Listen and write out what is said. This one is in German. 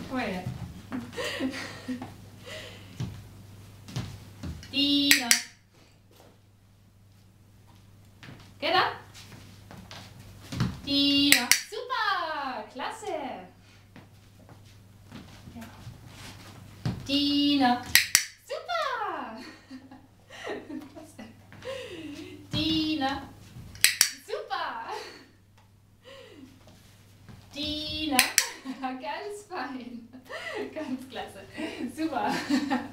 Komm mal her. Diener. Geht ab. Diener. Super. Klasse. Ja. Diener. Super. Diener. Super. Diener. Ganz fein. Ganz klasse. Super.